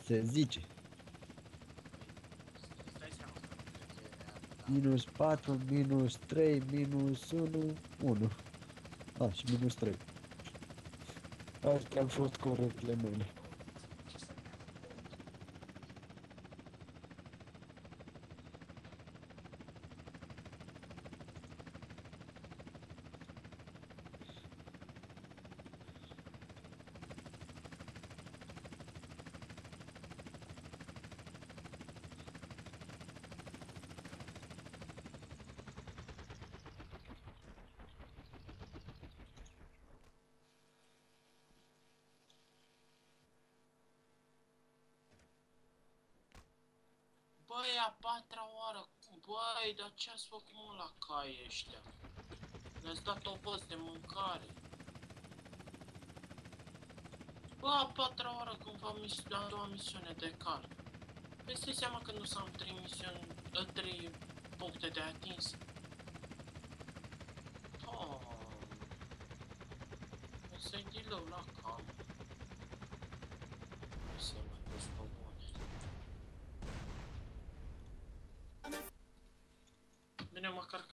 Se zice. Îți dai seama că nu cred că e real, dar... Minus 4, minus 3, minus 1, 1. A, și minus 3. Astea au fost corectele mele. Ce să ne cont? Băi, a patra oară, băi, dar ce ați făcut mă la cai ăștia? Le-ați dat o post de mâncare. Bă, a patra oară când v-am a doua misiune de cal. Păi stai seama că nu s am 3 misiuni, 3 puncte de atins. Oh, să-i dilău la cam. Să mă duci pe bune. Bine, măcar